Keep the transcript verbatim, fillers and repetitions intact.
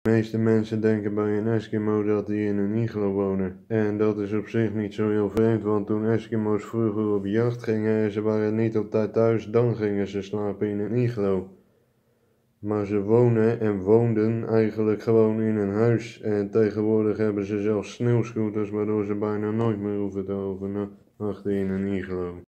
De meeste mensen denken bij een Eskimo dat die in een iglo wonen. En dat is op zich niet zo heel vreemd, want toen Eskimo's vroeger op jacht gingen en ze waren niet op tijd thuis, dan gingen ze slapen in een iglo. Maar ze wonen en woonden eigenlijk gewoon in een huis. En tegenwoordig hebben ze zelfs sneeuwscooters, waardoor ze bijna nooit meer hoeven te overnachten in een iglo.